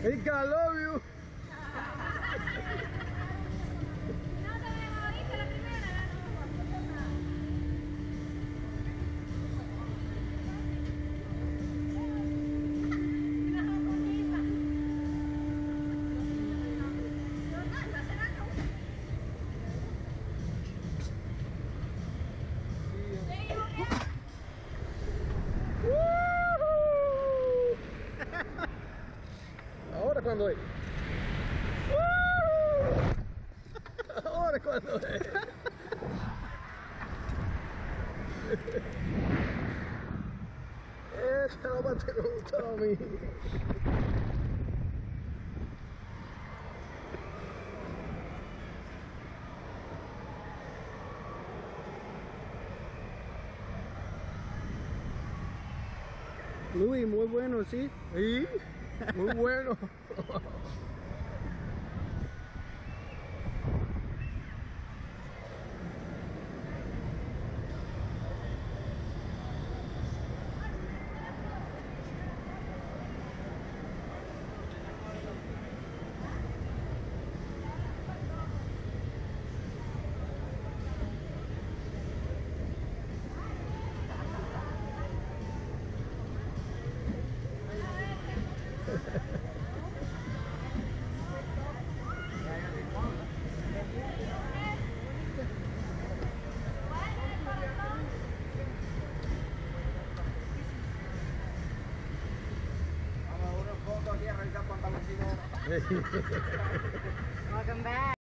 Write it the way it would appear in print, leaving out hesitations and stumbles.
Hey, I love you. Ahora cuando es. Ahora cuando es. Esa es la parte que me gustaba a mí. Luis, muy bueno, sí. Sí, muy bueno. Welcome back.